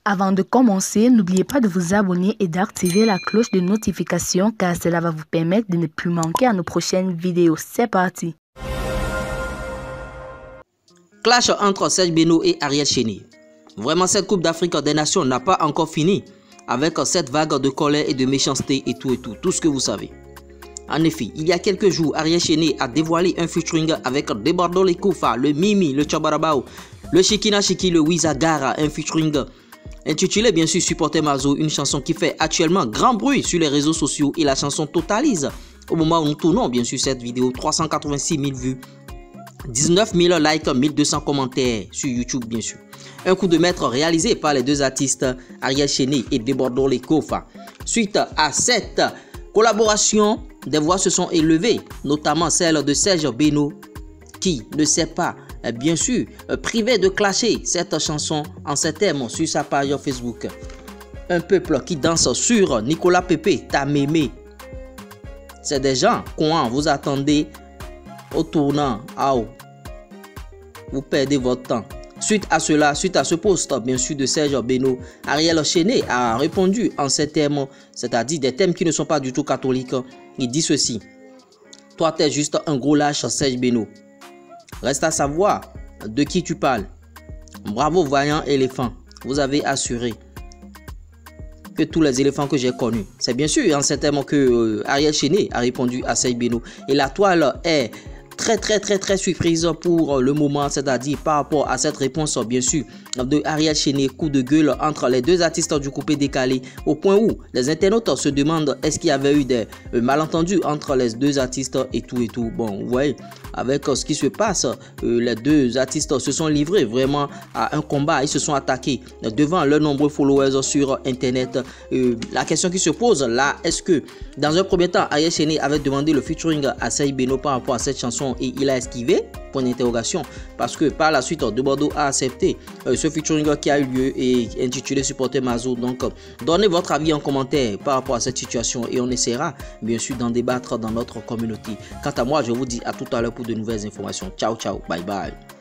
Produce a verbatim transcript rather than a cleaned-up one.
Avant de commencer, n'oubliez pas de vous abonner et d'activer la cloche de notification car cela va vous permettre de ne plus manquer à nos prochaines vidéos. C'est parti! Clash entre Serge Beno et Ariel Cheney. Vraiment, cette Coupe d'Afrique des Nations n'a pas encore fini avec cette vague de colère et de méchanceté et tout et tout, tout ce que vous savez. En effet, il y a quelques jours, Ariel Cheney a dévoilé un featuring avec Debordo Lekoufa, le Mimi, le Tchabarabao, le Shikina Shiki, le Wizagara, un featuring intitulé bien sûr Supporter Mazo, une chanson qui fait actuellement grand bruit sur les réseaux sociaux et la chanson totalise, au moment où nous tournons bien sûr cette vidéo, trois cent quatre-vingt-six mille vues, dix-neuf mille likes, mille deux cents commentaires sur YouTube bien sûr. Un coup de maître réalisé par les deux artistes Ariel Cheney et Debordo Lekoufa. Suite à cette collaboration, des voix se sont élevées, notamment celle de Serge Beno qui ne sait pas bien sûr privé de clasher cette chanson en ces termes sur sa page Facebook. Un peuple qui danse sur Nicolas Pepe, ta mémé. C'est des gens quand vous attendez au tournant, ah, vous perdez votre temps. Suite à cela, suite à ce post bien sûr de Serge Beno, Ariel Cheney a répondu en ces termes, c'est-à-dire des thèmes qui ne sont pas du tout catholiques. Il dit ceci: toi t'es juste un gros lâche Serge Beno. Reste à savoir de qui tu parles. Bravo voyant éléphant, vous avez assuré que tous les éléphants que j'ai connus. C'est bien sûr en ces termes que euh, Ariel Cheney a répondu à Serge Beno. Et la toile est très très très très surprise pour le moment, c'est-à-dire par rapport à cette réponse bien sûr de Ariel Cheney, coup de gueule entre les deux artistes du coupé décalé, au point où les internautes se demandent est-ce qu'il y avait eu des euh, malentendus entre les deux artistes et tout et tout. Bon, vous voyez, avec euh, ce qui se passe, euh, les deux artistes se sont livrés vraiment à un combat, ils se sont attaqués devant leurs nombreux followers sur internet. Euh, la question qui se pose là, est-ce que dans un premier temps Ariel Cheney avait demandé le featuring à Serge Beno par rapport à cette chanson et il a esquivé? Point d'interrogation, parce que par la suite Debordo a accepté euh, ce featuring qui a eu lieu et intitulé Supporter Mazo. Donc euh, donnez votre avis en commentaire par rapport à cette situation et on essaiera bien sûr d'en débattre dans notre communauté. Quant à moi, je vous dis à tout à l'heure pour de nouvelles informations. Ciao ciao, bye bye.